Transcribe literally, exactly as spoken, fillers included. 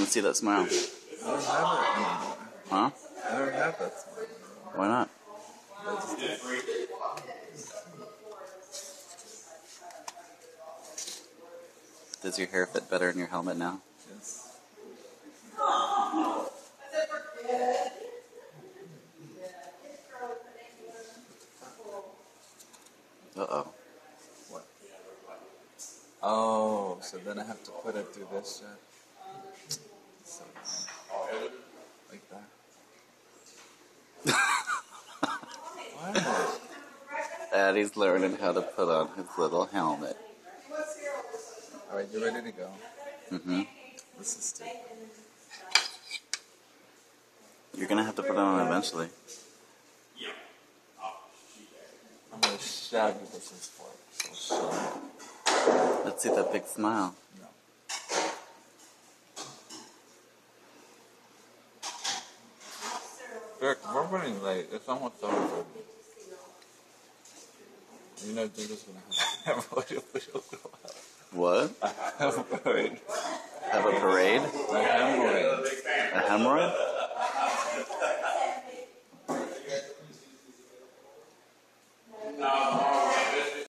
Let's see that smile. I don't have it anymore. Huh? I don't have that smile. Why not? I just did. Does your hair fit better in your helmet now? Yes. Uh-oh. What? Oh, so then I have to put it through this shit. So, like that. What? Addie's learning how to put on his little helmet. Alright, you ready to go? Mm-hmm. This is stupid. You're gonna have to put it on eventually. I'm gonna shag you with this fork. So shut up. Let's see that big smile. No. Rick, we're running late. It's almost over. You know, they're just gonna have a What? have a parade. Have a parade? A hemorrhoid. A hemorrhoid?